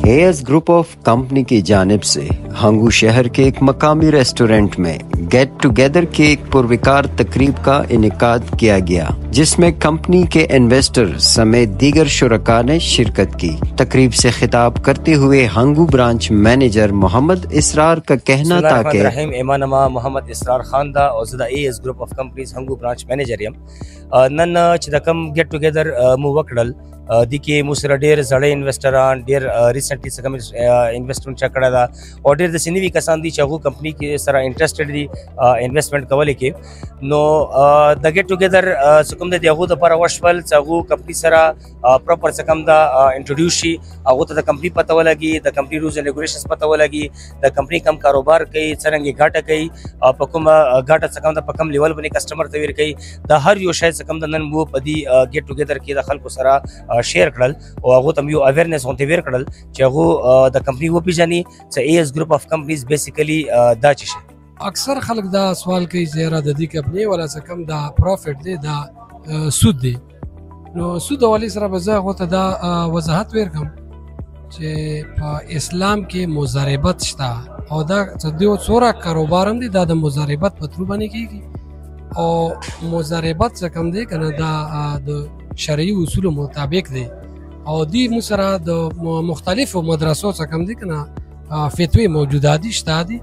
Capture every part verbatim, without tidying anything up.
As group of company की जानिब से हंगू शहर के एक मकामी रेस्टोरेंट में गेट टुगेदर के एक पुरविकार तकरीब का इनेकाद किया गया, जिसमें कंपनी के इन्वेस्टर समेत दीगर शुरका ने शिरकत की। तकरीब से खिताब करते हुए हंगू ब्रांच मैनेजर मोहम्मद इसरार का कहना था कि मोहम्मद इसरार खान दा और AS group of companies Hangu branch manager यम नन चिदकम गेट टुगेदर मु वकडल दिके मुसरा डेर जड़े इन्वेस्टरान डेर रिसेंटली सकम इन्वेस्टमेंट चकड़ा दा और डेर द सिनीवी कसान दी चाहू कंपनी के सरा इंटरेस्टेड दी इन्वेस्टमेंट कवले के नो द गेट टुगेदर सकम दे यागू द पर वशवल चाहू कंपनी सरा प्रॉपर सकम दा इंट्रोड्यूस शी आगू द कंपनी पता लगी द कंपनी रूल्स एंड रेगुलेशंस पता लगी द कंपनी कम कारोबार कई सरंगी घाटा कई पकुम घाटा सकम द पकम लेवल बने कस्टमर तवीर कई द हर यो शायद सकम द नन वो पदी गेट टुगेदर के द खल को सरा शेयर कड़ल और आगो तम यो अवेयरनेस होते वेर कड़ल चागो द कंपनी वो पिजानी च AS group of companies basically दा चिश अक्सर खलक दा सवाल कई ज़रा ददी के अपने वाला से कम दा प्रॉफिट दे दा सूद दे नो सूद वाली सरा बजा होता दा वजाहत वेर कम जे इस्लाम के मुजारिबत शता और दा सदियो सोरा कारोबार हम दे दा द मुजारिबत पत्रू बने की और मुजारिबत से कम दे कना दा द शरई उसूल मुताबिक दे और दी मुसरा द मुख्तलिफ मदरसों से कम दी कना फतवे मौजूदा दी शता दी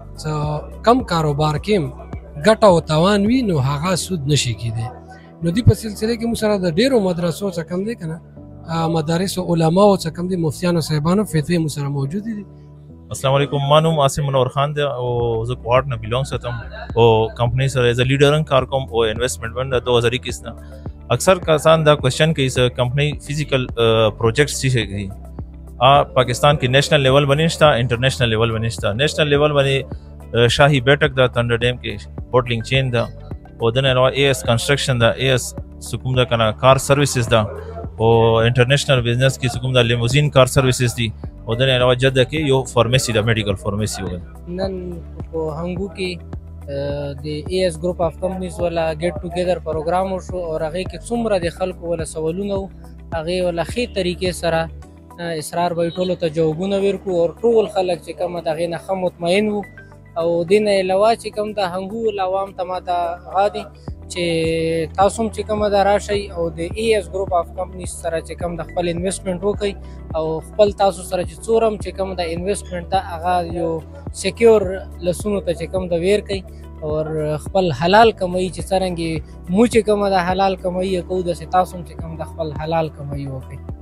कम कारोबार के गटा व तवान वी नो हागा सूद नशी की दे नो दी पर सिलसिले के मुसरा द डेरो मदरसों से कम दे कना मदारिस उलमा से कम दी मुफ्तियान साहिबान फतवे मुसरा मौजूद दी। अस्सलाम वालेकुम मानूम आसिम मनोहर खान दे ओ जो क्वार्ट न बिलोंग्स तम ओ कंपनी सर एज अ लीडर इन कारकम ओ इन्वेस्टमेंट वन दो हज़ार इक्कीस ना अक्सर कसान दा क्वेश्चन के इस कंपनी फिजिकल प्रोजेक्ट्स सी है आ पाकिस्तान की नेशनल लेवल बनिश्ता इंटरनेशनल लेवल बनिश्ता नेशनल लेवल बने शाही बैठक दा थंडर डैम के बोटलिंग चेन दा और दिन अलावा एएस कंस्ट्रक्शन दा एएस सुकुम दा कना कार सर्विसेज दा और इंटरनेशनल बिजनेस की सुकुम दा लिमोजिन कार सर्विसेज दी और दिन अलावा जद के यो फार्मेसी दा मेडिकल फार्मेसी हो नन को हंगू की د एएस ग्रुप ऑफ कंपनीज वाला गेट टुगेदर प्रोग्राम وشو और هغه کې څومره د خلکو ولا سوالونه هغه ولا خې طریقې سره اصرار به ټولو ته جوابونه ورکو او ټول خلک چې کوم دغه نه خم مطمئن وو او دین علاوه چې کوم د هنګو لوام تما دا غادي چې تاسو هم چې کوم دا راشي او د ایएس گروپ اف کمپنیز سره چې کوم د خپل انویسټمنټ وکړي او خپل تاسو سره چې څورم چې کوم د انویسټمنټ ته هغه یو سکیور لسونو ته چې کوم د ویر کوي او خپل حلال کمایي چې څنګه مو چې کوم د حلال کمایي کو د تاسو چې کوم د خپل حلال کمایي وکړي.